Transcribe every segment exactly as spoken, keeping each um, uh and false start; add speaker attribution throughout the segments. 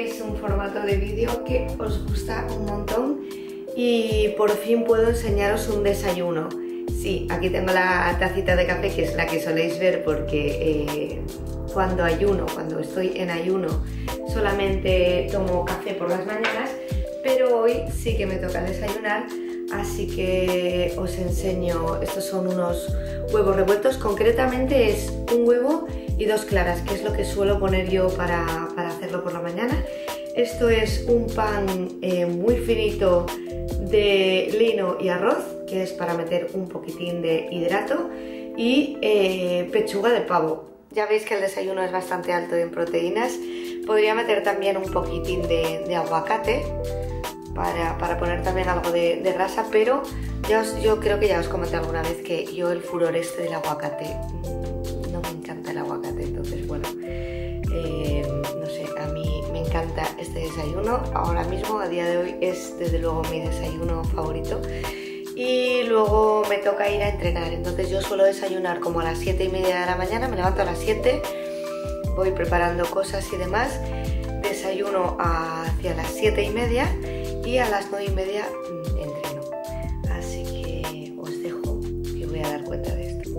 Speaker 1: tenéis un formato de vídeo que os gusta un montón y por fin puedo enseñaros un desayuno. Sí, aquí tengo la tacita de café, que es la que soléis ver porque eh, cuando ayuno, cuando estoy en ayuno, solamente tomo café por las mañanas, pero hoy sí que me toca desayunar, así que os enseño. Estos son unos huevos revueltos, concretamente es un huevo y dos claras, que es lo que suelo poner yo para, para hacerlo por la mañana. Esto es un pan eh, muy finito de lino y arroz, que es para meter un poquitín de hidrato, y eh, pechuga de pavo. Ya veis que el desayuno es bastante alto en proteínas. Podría meter también un poquitín de, de aguacate para, para poner también algo de, de grasa, pero ya os, yo creo que ya os comenté alguna vez que yo el furor este del aguacate, no me encanta el aguacate, entonces bueno, eh, no sé, a mí me encanta este desayuno. Ahora mismo, a día de hoy, es desde luego mi desayuno favorito. Y luego me toca ir a entrenar, entonces yo suelo desayunar como a las siete y media de la mañana, me levanto a las siete, voy preparando cosas y demás, desayuno hacia las siete y media y a las nueve y media entreno. Así que os dejo, que voy a dar cuenta de esto.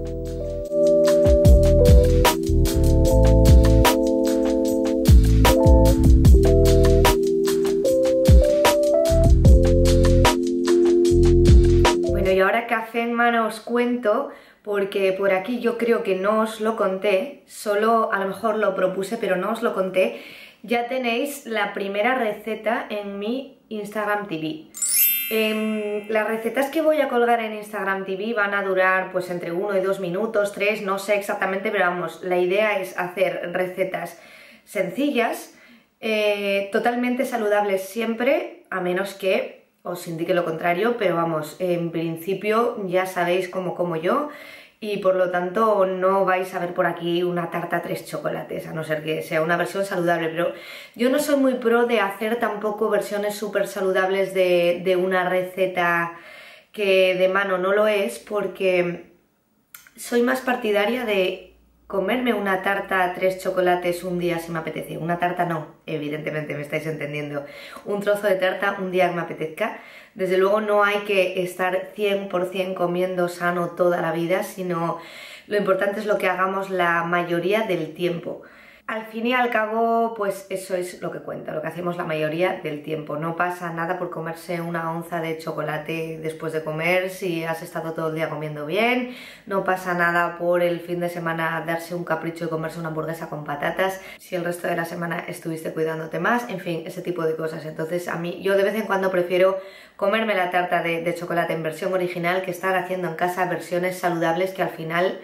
Speaker 1: Y ahora, café en mano, os cuento, porque por aquí yo creo que no os lo conté, solo a lo mejor lo propuse pero no os lo conté. Ya tenéis la primera receta en mi Instagram T V. Eh, las recetas que voy a colgar en Instagram T V van a durar pues entre uno y dos minutos, tres, no sé exactamente, pero vamos, la idea es hacer recetas sencillas, eh, totalmente saludables siempre, a menos que os indique lo contrario, pero vamos, en principio ya sabéis cómo como yo y por lo tanto no vais a ver por aquí una tarta tres chocolates, a no ser que sea una versión saludable, pero yo no soy muy pro de hacer tampoco versiones súper saludables de, de una receta que de mano no lo es, porque soy más partidaria de comerme una tarta tres chocolates un día si me apetece. Una tarta no, evidentemente me estáis entendiendo. Un trozo de tarta un día que me apetezca. Desde luego no hay que estar cien por cien comiendo sano toda la vida, sino lo importante es lo que hagamos la mayoría del tiempo. Al fin y al cabo, pues eso es lo que cuenta, lo que hacemos la mayoría del tiempo. No pasa nada por comerse una onza de chocolate después de comer si has estado todo el día comiendo bien. No pasa nada por el fin de semana darse un capricho y comerse una hamburguesa con patatas si el resto de la semana estuviste cuidándote más. En fin, ese tipo de cosas. Entonces a mí, yo de vez en cuando prefiero comerme la tarta de, de chocolate en versión original que estar haciendo en casa versiones saludables que al final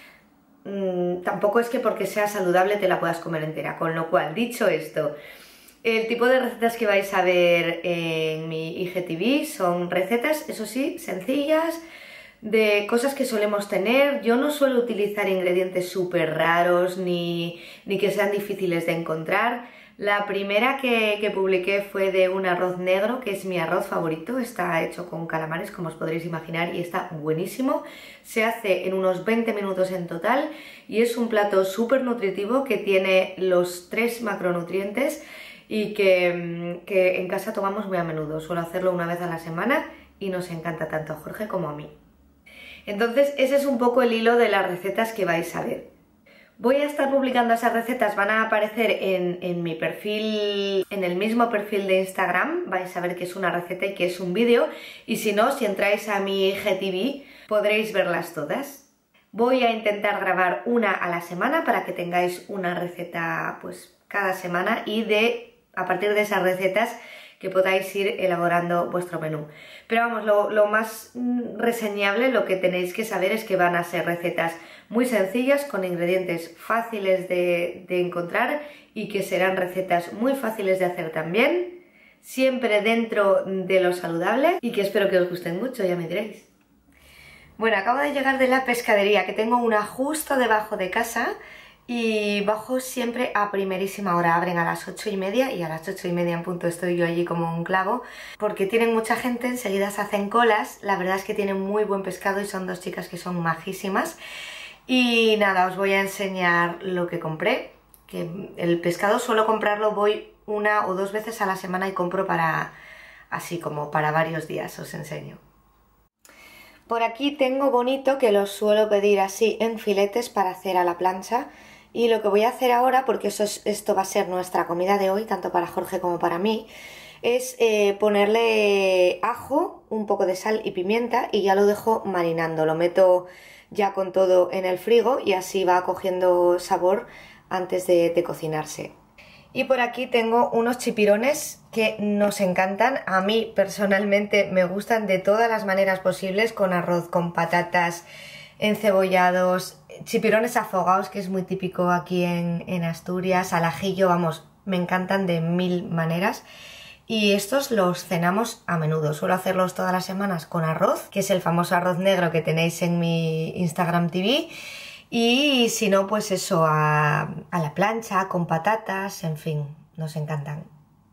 Speaker 1: Mmm, tampoco es que porque sea saludable te la puedas comer entera. Con lo cual, dicho esto, el tipo de recetas que vais a ver en mi I G T V son recetas, eso sí, sencillas, de cosas que solemos tener. Yo no suelo utilizar ingredientes súper raros ni, ni que sean difíciles de encontrar. La primera que, que publiqué fue de un arroz negro, que es mi arroz favorito. Está hecho con calamares, como os podréis imaginar, y está buenísimo. Se hace en unos veinte minutos en total y es un plato súper nutritivo que tiene los tres macronutrientes y que, que en casa tomamos muy a menudo. Suelo hacerlo una vez a la semana y nos encanta tanto a Jorge como a mí. Entonces ese es un poco el hilo de las recetas que vais a ver. Voy a estar publicando esas recetas, van a aparecer en, en mi perfil, en el mismo perfil de Instagram. Vais a ver que es una receta y que es un vídeo, y si no, si entráis a mi I G T V podréis verlas todas. Voy a intentar grabar una a la semana para que tengáis una receta pues cada semana y de a partir de esas recetas que podáis ir elaborando vuestro menú. Pero vamos, lo, lo más reseñable, lo que tenéis que saber es que van a ser recetas muy sencillas, con ingredientes fáciles de, de encontrar y que serán recetas muy fáciles de hacer también, siempre dentro de lo saludable y que espero que os gusten mucho, ya me diréis. Bueno, acabo de llegar de la pescadería, que tengo una justo debajo de casa, y bajo siempre a primerísima hora. Abren a las ocho y media y a las ocho y media en punto estoy yo allí como un clavo, porque tienen mucha gente, enseguida se hacen colas. La verdad es que tienen muy buen pescado y son dos chicas que son majísimas. Y nada, os voy a enseñar lo que compré, que el pescado suelo comprarlo, voy una o dos veces a la semana y compro para así como para varios días, os enseño. Por aquí tengo bonito, que los suelo pedir así en filetes para hacer a la plancha. Y lo que voy a hacer ahora, porque eso es, esto va a ser nuestra comida de hoy, tanto para Jorge como para mí, es eh, ponerle ajo, un poco de sal y pimienta y ya lo dejo marinando. Lo meto ya con todo en el frigo y así va cogiendo sabor antes de, de cocinarse. Y por aquí tengo unos chipirones que nos encantan. A mí personalmente me gustan de todas las maneras posibles, con arroz, con patatas, encebollados, chipirones afogados, que es muy típico aquí en, en Asturias, al ajillo, vamos, me encantan de mil maneras. Y estos los cenamos a menudo, suelo hacerlos todas las semanas con arroz, que es el famoso arroz negro que tenéis en mi Instagram T V. Y si no, pues eso, a, a la plancha, con patatas, en fin, nos encantan.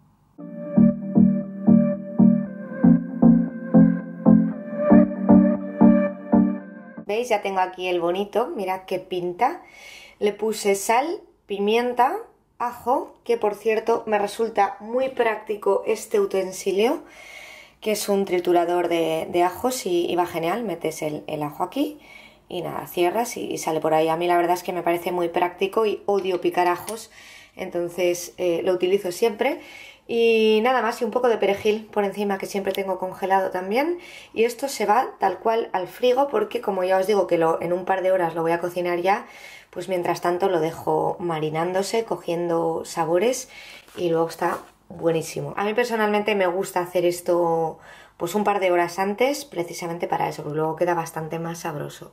Speaker 1: ¿Veis? Ya tengo aquí el bonito, mirad qué pinta. Le puse sal, pimienta, ajo, que por cierto me resulta muy práctico este utensilio, que es un triturador de, de ajos y, y va genial, metes el, el ajo aquí. Y nada, cierras y, y sale por ahí. A mí la verdad es que me parece muy práctico y odio picar ajos, entonces eh, lo utilizo siempre. Y nada más, y un poco de perejil por encima, que siempre tengo congelado también. Y esto se va tal cual al frigo, porque como ya os digo que lo, en un par de horas lo voy a cocinar ya, pues mientras tanto lo dejo marinándose, cogiendo sabores, y luego está buenísimo. A mí personalmente me gusta hacer esto pues un par de horas antes, precisamente para eso, porque luego queda bastante más sabroso.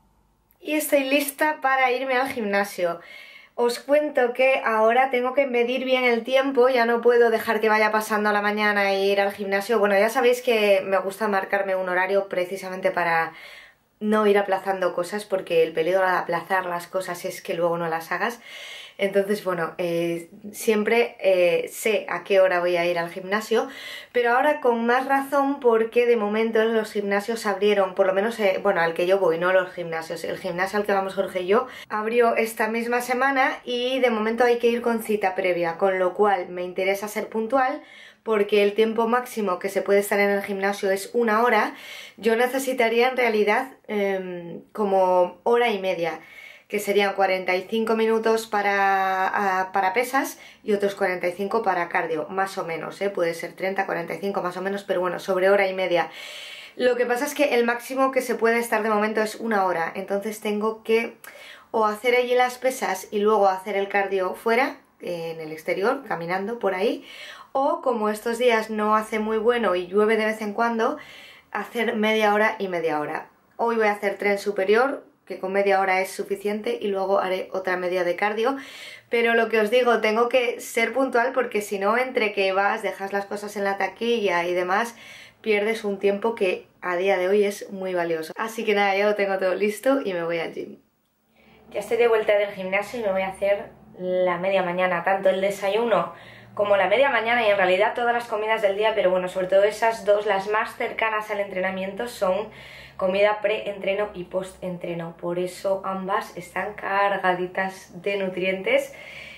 Speaker 1: Y estoy lista para irme al gimnasio. Os cuento que ahora tengo que medir bien el tiempo, ya no puedo dejar que vaya pasando la mañana e ir al gimnasio. Bueno, ya sabéis que me gusta marcarme un horario precisamente para no ir aplazando cosas, porque el peligro de aplazar las cosas es que luego no las hagas. Entonces, bueno, eh, siempre eh, sé a qué hora voy a ir al gimnasio, pero ahora con más razón, porque de momento los gimnasios abrieron, por lo menos, eh, bueno, al que yo voy, no los gimnasios, el gimnasio al que vamos Jorge y yo, abrió esta misma semana y de momento hay que ir con cita previa, con lo cual me interesa ser puntual, porque el tiempo máximo que se puede estar en el gimnasio es una hora. Yo necesitaría en realidad eh, como hora y media, que serían cuarenta y cinco minutos para, a, para pesas y otros cuarenta y cinco para cardio, más o menos, ¿eh? Puede ser treinta, cuarenta y cinco más o menos, pero bueno, sobre hora y media. Lo que pasa es que el máximo que se puede estar de momento es una hora, entonces tengo que o hacer allí las pesas y luego hacer el cardio fuera, eh, en el exterior, caminando por ahí, o como estos días no hace muy bueno y llueve de vez en cuando, hacer media hora y media hora. Hoy voy a hacer tren superior, que con media hora es suficiente, y luego haré otra media de cardio, pero lo que os digo, tengo que ser puntual, porque si no, entre que vas, dejas las cosas en la taquilla y demás, pierdes un tiempo que a día de hoy es muy valioso. Así que nada, ya lo tengo todo listo y me voy al gym. Ya estoy de vuelta del gimnasio y me voy a hacer la media mañana, tanto el desayuno como la media mañana, y en realidad todas las comidas del día, pero bueno, sobre todo esas dos, las más cercanas al entrenamiento, son comida pre-entreno y post-entreno. Por eso ambas están cargaditas de nutrientes.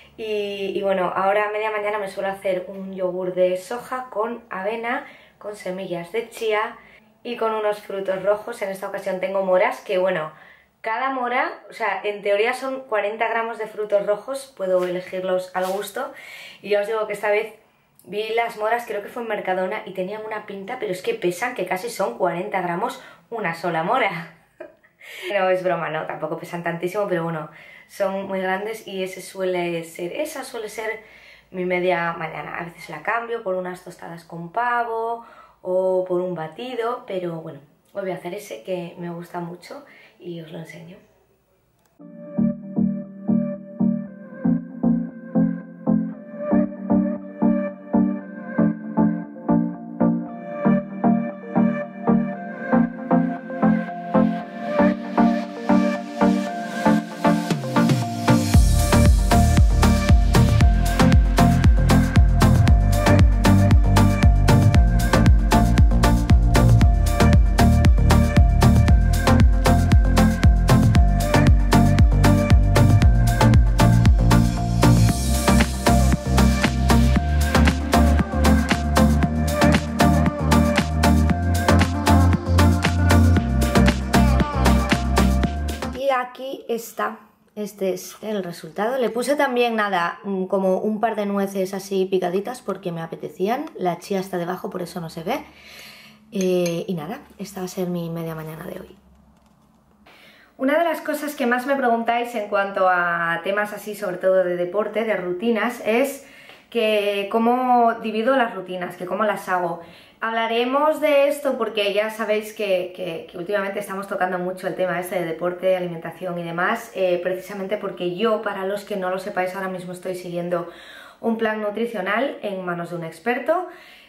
Speaker 1: Y, y bueno, ahora a media mañana me suelo hacer un yogur de soja con avena, con semillas de chía y con unos frutos rojos. En esta ocasión tengo moras, que bueno, cada mora, o sea, en teoría son cuarenta gramos de frutos rojos, puedo elegirlos al gusto. Y ya os digo que esta vez vi las moras, creo que fue en Mercadona, y tenían una pinta, pero es que pesan, que casi son cuarenta gramos una sola mora. No, es broma, no, tampoco pesan tantísimo, pero bueno, son muy grandes y ese suele ser, esa suele ser mi media mañana. A veces la cambio por unas tostadas con pavo o por un batido, pero bueno, hoy voy a hacer ese que me gusta mucho y os lo enseño. está. Este es el resultado. Le puse también, nada, como un par de nueces así picaditas porque me apetecían. La chía está debajo, por eso no se ve. Eh, y nada, esta va a ser mi media mañana de hoy. Una de las cosas que más me preguntáis en cuanto a temas así, sobre todo de deporte, de rutinas, es que cómo divido las rutinas, que cómo las hago. Hablaremos de esto porque ya sabéis que, que, que últimamente estamos tocando mucho el tema este de deporte, alimentación y demás, eh, precisamente porque yo, para los que no lo sepáis, ahora mismo estoy siguiendo un plan nutricional en manos de un experto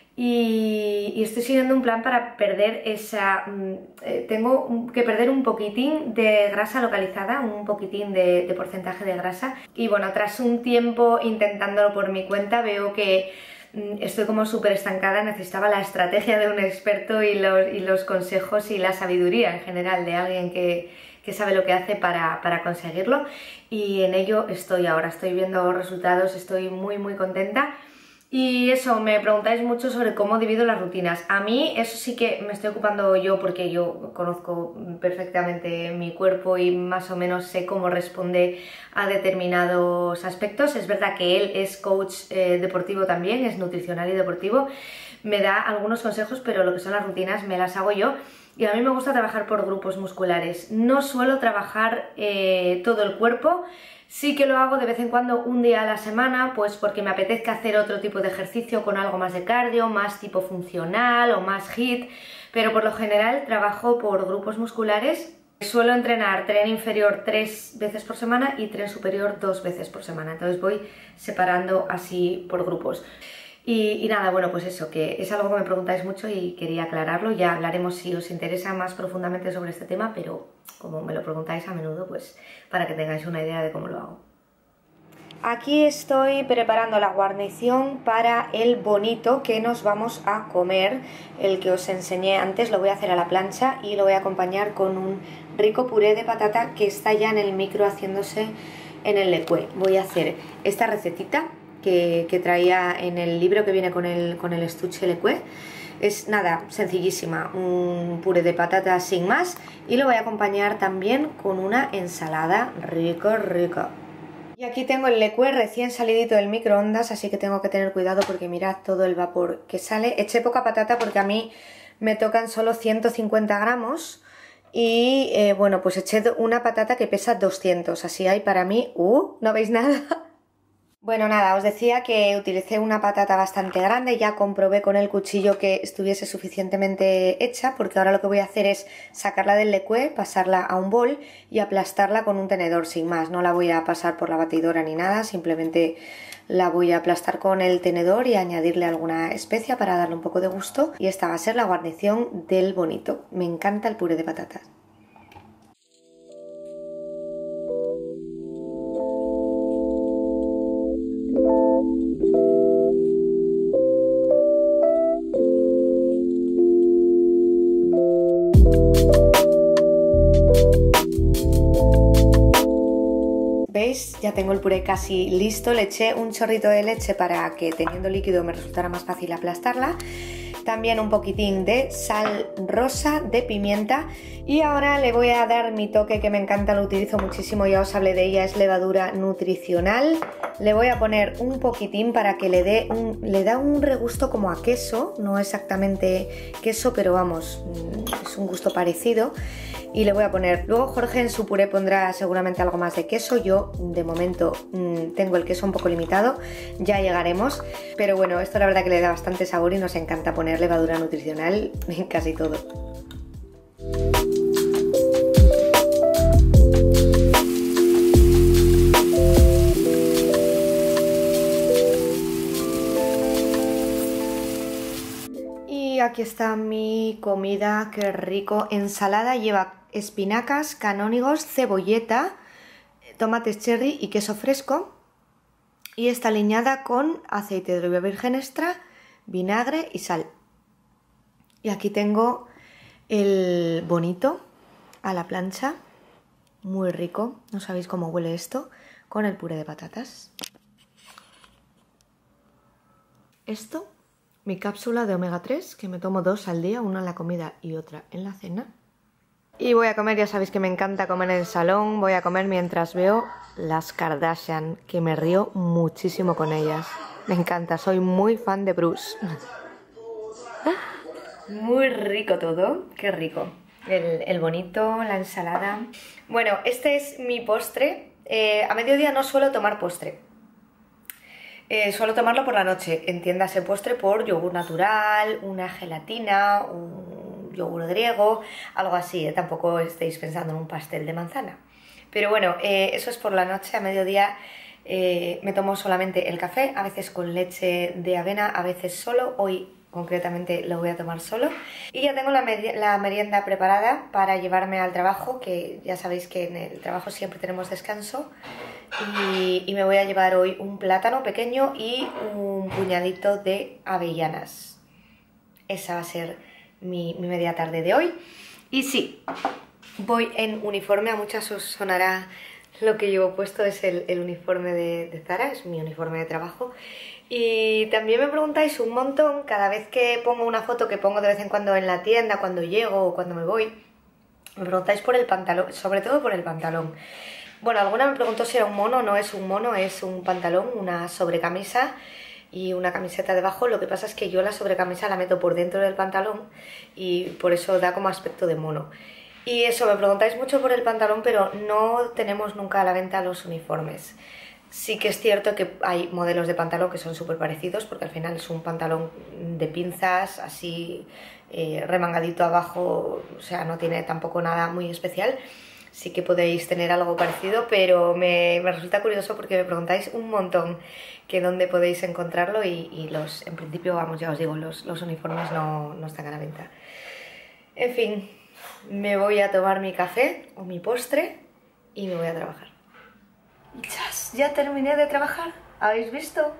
Speaker 1: y, y estoy siguiendo un plan para perder esa... Eh, tengo que perder un poquitín de grasa localizada, un poquitín de, de porcentaje de grasa y bueno, tras un tiempo intentándolo por mi cuenta veo que estoy como súper estancada, necesitaba la estrategia de un experto y los, y los consejos y la sabiduría en general de alguien que, que sabe lo que hace para, para conseguirlo y en ello estoy ahora, estoy viendo resultados, estoy muy muy contenta. Y eso, me preguntáis mucho sobre cómo divido las rutinas. A mí eso sí que me estoy ocupando yo porque yo conozco perfectamente mi cuerpo y más o menos sé cómo responde a determinados aspectos. Es verdad que él es coach eh, deportivo también, es nutricional y deportivo. Me da algunos consejos, pero lo que son las rutinas me las hago yo. Y a mí me gusta trabajar por grupos musculares. No suelo trabajar eh, todo el cuerpo. Sí que lo hago de vez en cuando un día a la semana, pues porque me apetezca hacer otro tipo de ejercicio con algo más de cardio, más tipo funcional o más HIIT, pero por lo general trabajo por grupos musculares. Suelo entrenar tren inferior tres veces por semana y tren superior dos veces por semana, entonces voy separando así por grupos. Y, y nada, bueno, pues eso, que es algo que me preguntáis mucho y quería aclararlo. Ya hablaremos si os interesa más profundamente sobre este tema, pero como me lo preguntáis a menudo, pues para que tengáis una idea de cómo lo hago. Aquí estoy preparando la guarnición para el bonito que nos vamos a comer, el que os enseñé antes. Lo voy a hacer a la plancha y lo voy a acompañar con un rico puré de patata que está ya en el micro haciéndose en el lecué. Voy a hacer esta recetita Que, que traía en el libro que viene con el, con el estuche lecué. Es nada, sencillísima, un puré de patatas sin más y lo voy a acompañar también con una ensalada rico rico. Y aquí tengo el lecué recién salidito del microondas, así que tengo que tener cuidado porque mirad todo el vapor que sale. Eché poca patata porque a mí me tocan solo ciento cincuenta gramos y eh, bueno, pues eché una patata que pesa doscientos, así hay para mí, uh, ¿no veis nada? Bueno, nada, os decía que utilicé una patata bastante grande, ya comprobé con el cuchillo que estuviese suficientemente hecha, porque ahora lo que voy a hacer es sacarla del lecué, pasarla a un bol y aplastarla con un tenedor sin más. No la voy a pasar por la batidora ni nada, simplemente la voy a aplastar con el tenedor y añadirle alguna especia para darle un poco de gusto. Y esta va a ser la guarnición del bonito. Me encanta el puré de patatas. ¿Veis? Ya tengo el puré casi listo. Le eché un chorrito de leche para que teniendo líquido me resultara más fácil aplastarla. También un poquitín de sal rosa, de pimienta. Y ahora le voy a dar mi toque que me encanta, lo utilizo muchísimo, ya os hablé de ella, es levadura nutricional. Le voy a poner un poquitín para que le dé un, le da un regusto como a queso, no exactamente queso, pero vamos, es un gusto parecido. Y le voy a poner, luego Jorge en su puré pondrá seguramente algo más de queso, yo de momento mmm, tengo el queso un poco limitado, ya llegaremos, pero bueno, esto la verdad que le da bastante sabor y nos encanta poner levadura nutricional en casi todo. Y aquí está mi comida, qué rico, ensalada, lleva espinacas, canónigos, cebolleta, tomates cherry y queso fresco. Y está aliñada con aceite de oliva virgen extra, vinagre y sal. Y aquí tengo el bonito a la plancha, muy rico, no sabéis cómo huele esto, con el puré de patatas. Esto, mi cápsula de omega tres, que me tomo dos al día, una en la comida y otra en la cena. Y voy a comer, ya sabéis que me encanta comer en el salón. Voy a comer mientras veo las Kardashian, que me río muchísimo con ellas. Me encanta, soy muy fan de Bruce. Muy rico todo, qué rico. El, el bonito, la ensalada. Bueno, este es mi postre. Eh, a mediodía no suelo tomar postre. Eh, suelo tomarlo por la noche. Entiéndase postre por yogur natural, una gelatina, un yogur griego, algo así. ¿eh? Tampoco estéis pensando en un pastel de manzana. Pero bueno, eh, eso es por la noche. A mediodía eh, me tomo solamente el café, a veces con leche de avena, a veces solo. Hoy concretamente lo voy a tomar solo. Y ya tengo la, meri la merienda preparada para llevarme al trabajo, que ya sabéis que en el trabajo siempre tenemos descanso. Y, y me voy a llevar hoy un plátano pequeño y un puñadito de avellanas. Esa va a ser mi, mi media tarde de hoy. Y sí, voy en uniforme. A muchas os sonará lo que llevo puesto, es el, el uniforme de, de Zara, es mi uniforme de trabajo. Y también me preguntáis un montón, cada vez que pongo una foto que pongo de vez en cuando en la tienda, cuando llego o cuando me voy, me preguntáis por el pantalón, sobre todo por el pantalón. Bueno, alguna me preguntó si era un mono. No es un mono, es un pantalón, una sobrecamisa y una camiseta debajo. Lo que pasa es que yo la sobrecamisa la meto por dentro del pantalón y por eso da como aspecto de mono. Y eso, me preguntáis mucho por el pantalón, pero no tenemos nunca a la venta los uniformes. Sí que es cierto que hay modelos de pantalón que son súper parecidos, porque al final es un pantalón de pinzas, así eh, remangadito abajo, o sea, no tiene tampoco nada muy especial. Sí que podéis tener algo parecido, pero me, me resulta curioso porque me preguntáis un montón que dónde podéis encontrarlo y, y los, en principio, vamos, ya os digo, los, los uniformes no, no están a la venta. En fin, me voy a tomar mi café o mi postre y me voy a trabajar. ¡Chas! Ya terminé de trabajar, ¿habéis visto?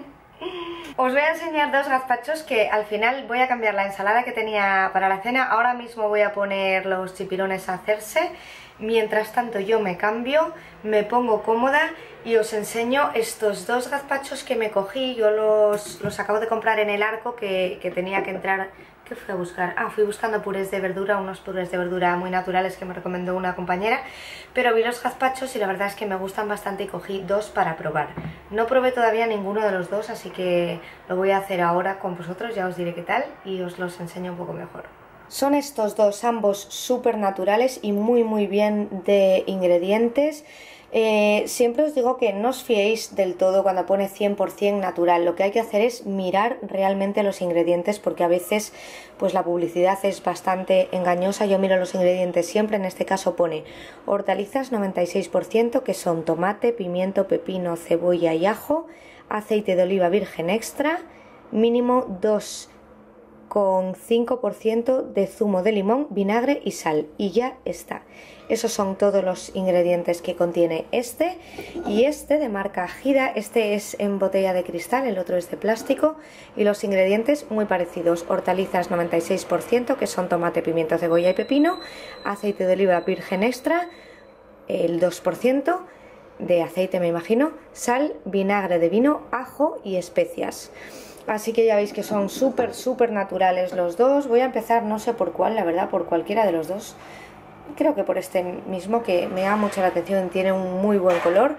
Speaker 1: Os voy a enseñar dos gazpachos que al final voy a cambiar la ensalada que tenía para la cena. Ahora mismo voy a poner los chipirones a hacerse. Mientras tanto yo me cambio, me pongo cómoda y os enseño estos dos gazpachos que me cogí. Yo los, los acabo de comprar en el Arco, que, que tenía que entrar... ¿Qué fui a buscar? Ah, fui buscando purés de verdura, unos purés de verdura muy naturales que me recomendó una compañera. Pero vi los gazpachos y la verdad es que me gustan bastante y cogí dos para probar. No probé todavía ninguno de los dos, así que lo voy a hacer ahora con vosotros, ya os diré qué tal y os los enseño un poco mejor. Son estos dos, ambos súper naturales y muy muy bien de ingredientes. Eh, siempre os digo que no os fiéis del todo cuando pone cien por cien natural. Lo que hay que hacer es mirar realmente los ingredientes, porque a veces pues la publicidad es bastante engañosa. Yo miro los ingredientes siempre. En este caso pone hortalizas noventa y seis por ciento, que son tomate, pimiento, pepino, cebolla y ajo, aceite de oliva virgen extra, mínimo dos coma cinco por ciento de zumo de limón, vinagre y sal, y ya está. Esos son todos los ingredientes que contiene este. Y este de marca Gira, este es en botella de cristal, el otro es de plástico, y los ingredientes muy parecidos. Hortalizas noventa y seis por ciento, que son tomate, pimiento, cebolla y pepino, aceite de oliva virgen extra, el dos por ciento de aceite me imagino, sal, vinagre de vino, ajo y especias. Así que ya veis que son súper súper naturales los dos. Voy a empezar, no sé por cuál, la verdad, por cualquiera de los dos. Creo que por este mismo, que me llama mucho la atención, tiene un muy buen color,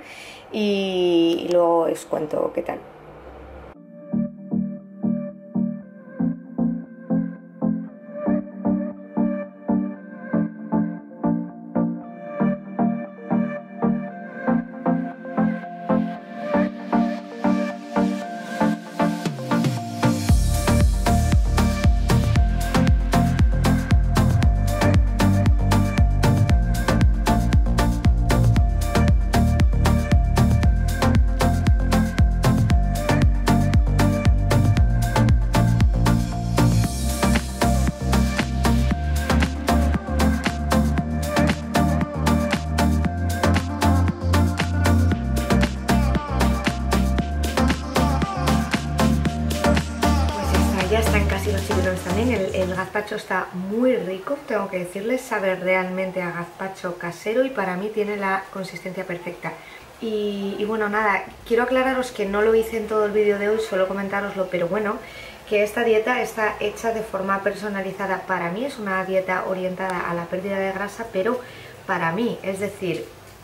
Speaker 1: y luego os cuento qué tal. Ya están casi los chipirones también. El, el gazpacho está muy rico, tengo que decirles, sabe realmente a gazpacho casero y para mí tiene la consistencia perfecta. Y, y bueno, nada, quiero aclararos que no lo hice en todo el vídeo de hoy, solo comentároslo, pero bueno, que esta dieta está hecha de forma personalizada para mí, es una dieta orientada a la pérdida de grasa, pero para mí, es decir,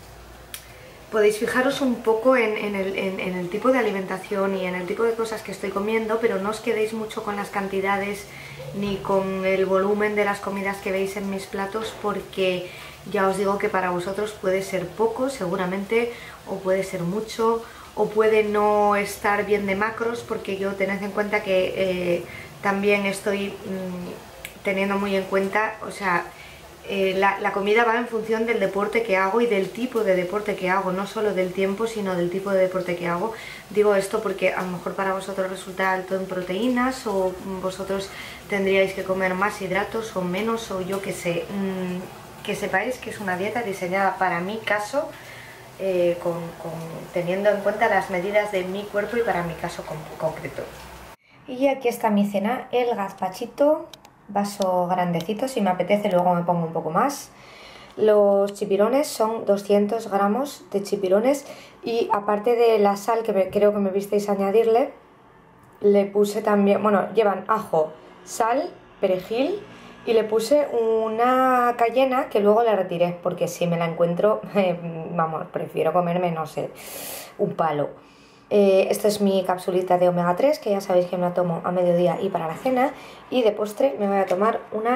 Speaker 1: podéis fijaros un poco en, en, el, en, en el tipo de alimentación y en el tipo de cosas que estoy comiendo, pero no os quedéis mucho con las cantidades ni con el volumen de las comidas que veis en mis platos, porque ya os digo que para vosotros puede ser poco seguramente, o puede ser mucho, o puede no estar bien de macros, porque yo tened en cuenta que eh, también estoy mmm, teniendo muy en cuenta, o sea, eh, la, la comida va en función del deporte que hago y del tipo de deporte que hago, no solo del tiempo, sino del tipo de deporte que hago. Digo esto porque a lo mejor para vosotros resulta alto en proteínas, o vosotros tendríais que comer más hidratos o menos, o yo qué sé. Mmm, que sepáis que es una dieta diseñada para mi caso, eh, con, con, teniendo en cuenta las medidas de mi cuerpo y para mi caso con, concreto. Y aquí está mi cena, el gazpachito, vaso grandecito, si me apetece luego me pongo un poco más. Los chipirones son doscientos gramos de chipirones, y aparte de la sal que me, creo que me visteis añadirle, le puse también, bueno, llevan ajo, sal, perejil, y le puse una cayena que luego le retiré, porque si me la encuentro, eh, vamos, prefiero comerme, no sé, un palo. Eh, esta es mi capsulita de omega tres, que ya sabéis que me la tomo a mediodía y para la cena. Y de postre me voy a tomar una...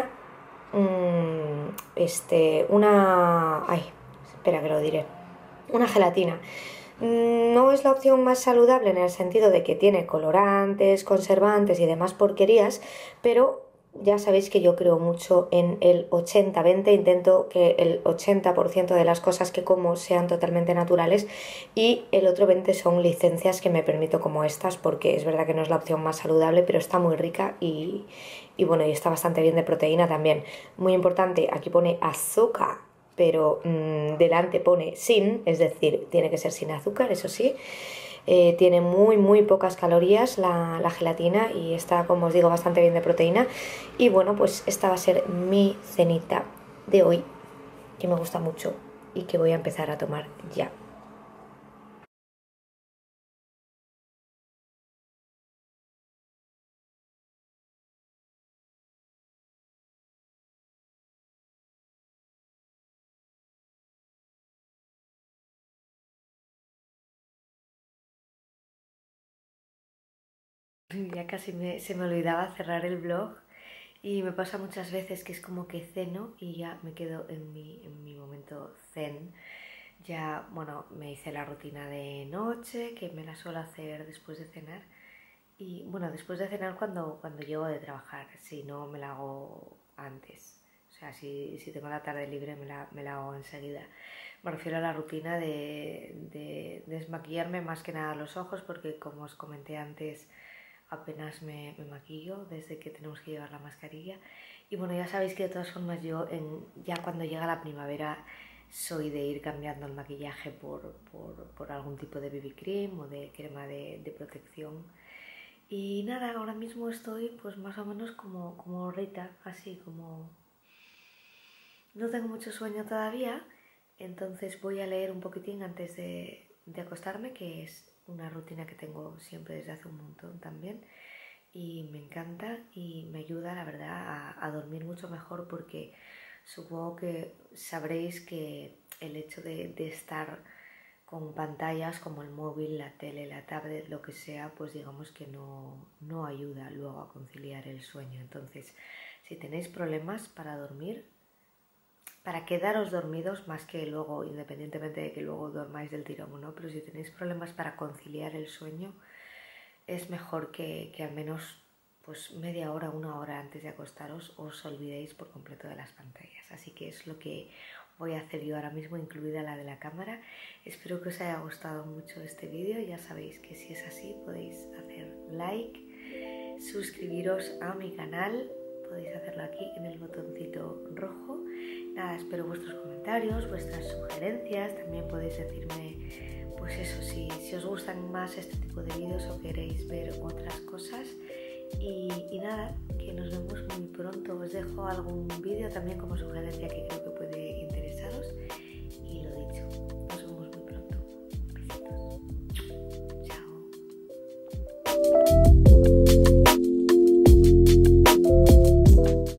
Speaker 1: Mmm, este, una... Ay, espera que lo diré. Una gelatina. No es la opción más saludable en el sentido de que tiene colorantes, conservantes y demás porquerías, pero ya sabéis que yo creo mucho en el ochenta veinte, intento que el ochenta por ciento de las cosas que como sean totalmente naturales, y el otro veinte son licencias que me permito, como estas, porque es verdad que no es la opción más saludable, pero está muy rica y, y bueno, y está bastante bien de proteína también. Muy importante, aquí pone azúcar, pero mmm, delante pone sin, es decir, tiene que ser sin azúcar, eso sí. Eh, tiene muy muy pocas calorías la, la gelatina, y está, como os digo, bastante bien de proteína. Y bueno, pues esta va a ser mi cenita de hoy, que me gusta mucho y que voy a empezar a tomar ya. Ya casi me, se me olvidaba cerrar el vlog, y me pasa muchas veces que es como que ceno y ya me quedo en mi, en mi momento zen. Ya, bueno, me hice la rutina de noche, que me la suelo hacer después de cenar. Y bueno, después de cenar cuando, cuando llego de trabajar, si no me la hago antes. O sea, si, si tengo la tarde libre me la, me la hago enseguida. Me refiero a la rutina de, de desmaquillarme más que nada los ojos, porque como os comenté antes, apenas me, me maquillo desde que tenemos que llevar la mascarilla. Y bueno, ya sabéis que de todas formas yo en, ya cuando llega la primavera soy de ir cambiando el maquillaje por, por, por algún tipo de B B cream o de crema de, de protección. Y nada, ahora mismo estoy pues más o menos como, como Rita, así como... No tengo mucho sueño todavía, entonces voy a leer un poquitín antes de, de acostarme, que es una rutina que tengo siempre desde hace un montón también, y me encanta y me ayuda, la verdad, a, a dormir mucho mejor, porque supongo que sabréis que el hecho de, de estar con pantallas como el móvil, la tele, la tablet, lo que sea, pues digamos que no, no ayuda luego a conciliar el sueño. Entonces, si tenéis problemas para dormir, para quedaros dormidos, más que luego, independientemente de que luego dormáis del tirón, ¿no? Pero si tenéis problemas para conciliar el sueño, es mejor que, que al menos pues media hora, una hora antes de acostaros os olvidéis por completo de las pantallas. Así que es lo que voy a hacer yo ahora mismo, incluida la de la cámara. Espero que os haya gustado mucho este vídeo. Ya sabéis que si es así podéis hacer like, suscribiros a mi canal, podéis hacerlo aquí en el botoncito rojo. Nada, espero vuestros comentarios, vuestras sugerencias. También podéis decirme, pues eso, si, si os gustan más este tipo de vídeos o queréis ver otras cosas. Y, y nada, que nos vemos muy pronto. Os dejo algún vídeo también como sugerencia que creo que puede